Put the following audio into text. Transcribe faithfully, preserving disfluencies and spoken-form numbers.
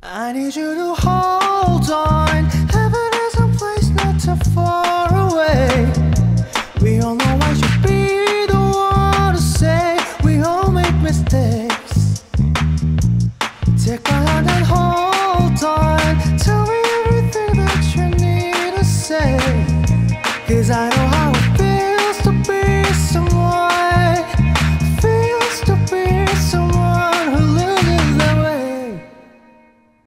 I need you to hold on. Heaven is a place not too far away. We all know I should be the one to say we all make mistakes. Take my hand and hold on. Tell me everything that you need to say. 'Cause I